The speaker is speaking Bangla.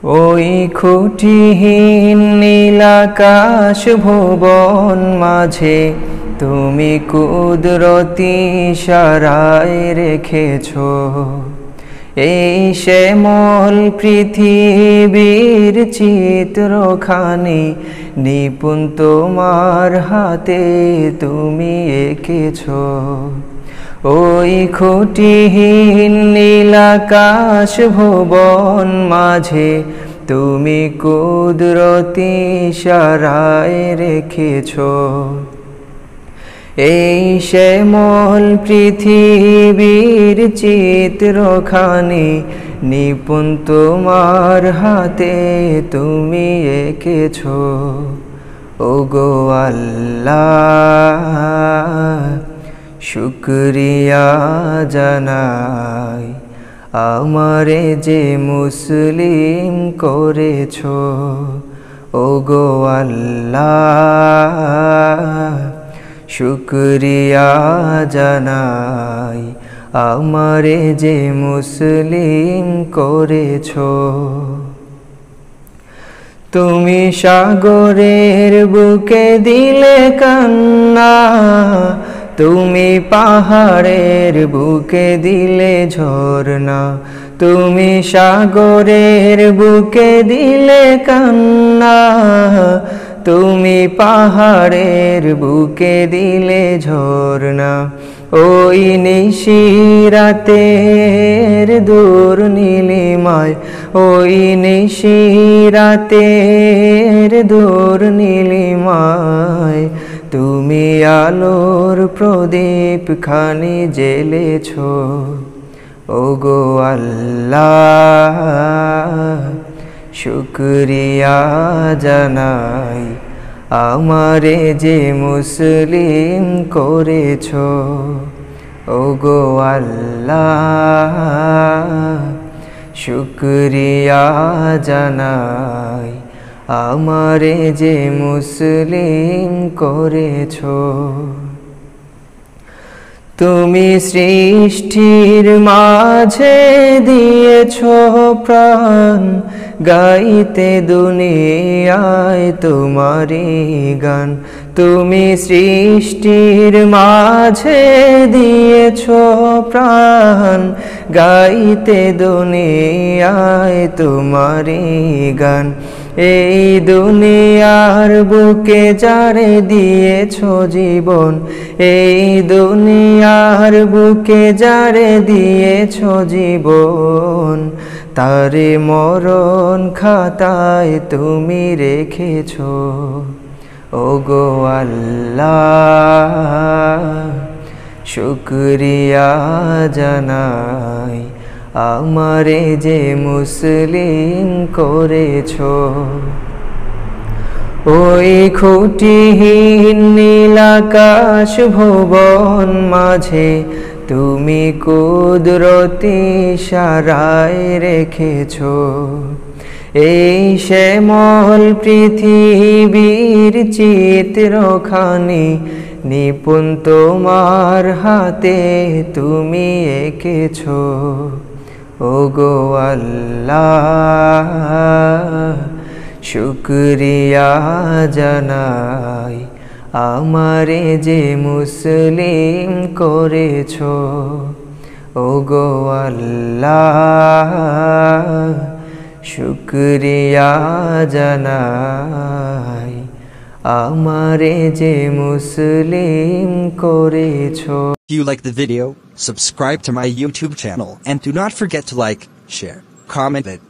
ওই খুঁটিহীন নীলাকাশ ভুবন মাঝে তুমি কুদরতি ইশারায় রেখেছো এই শ্যামল পৃথিবীর চিত্রখানি নিপুণ তোমার হাতে তুমি এঁকেছো ওই খুঁটিহীন নীলাকাশ ভুবন মাঝে তুমি কুদরতি ইশারায় রেখেছো এই শ্যামল পৃথিবীর চিত্রখানি নিপুণ তোমার হাতে তুমি এঁকেছো ওগো আল্লাহ শুকরিয়া জানাই আমারে যে মুসলিম করেছো ওগো আল্লাহ শুকরিয়া জানাই আমারে যে মুসলিম করেছো তুমি সাগরের বুকে দিলে কান্না তুমি পাহাড়ের বুকে দিলে ঝরনা তুমি সাগরের বুকে দিলে কান্না তুমি পাহাড়ের বুকে দিলে ঝরনা ওই নিশিরাতের দূর নীলিমায় ওই নিশিরাতের দূর নীলিমায় তুমি আলোর প্রদীপ খানি জ্বেলেছো ওগো আল্লাহ শুকরিয়া জানাই আমারে যে মুসলিম করেছো ওগো আল্লাহ শুকরিয়া জানাই আমারে যে মুসলিম করেছো তুমি সৃষ্টির মাঝে দিয়েছো প্রাণ গাইতে দুনিয়ায় তোমারি গান তুমি সৃষ্টির মাঝে দিয়েছো প্রাণ গাইতে দুনিয়ায় তোমারি গান এই দুনিয়ার বুকে যারে দিয়েছো জীবন এই দুনিয়ার বুকে যারে দিয়েছো জীবন তারে মরণ খাতায় তুমি রেখেছো ওগো আল্লাহ শুকরিয়া জানাই আমারে যে মুসলিম করেছো ওই খুঁটিহীন নীলাকাশ ভুবন মাঝে তুমি কুদরতি ইশারায় রেখেছো এই শ্যামল পৃথিবীর চিত্রখানি নিপুণ তোমার হাতে তুমি এঁকেছো ওগো আল্লাহ শুকরিয়া জানাই আমারে যে মুসলিম করেছো ওগো আল্লাহ শুকরিয়া জানাই আমারে যে মুসলিম করেছো। If you like the video, subscribe to my YouTube channel and do not forget to like, share, comment it.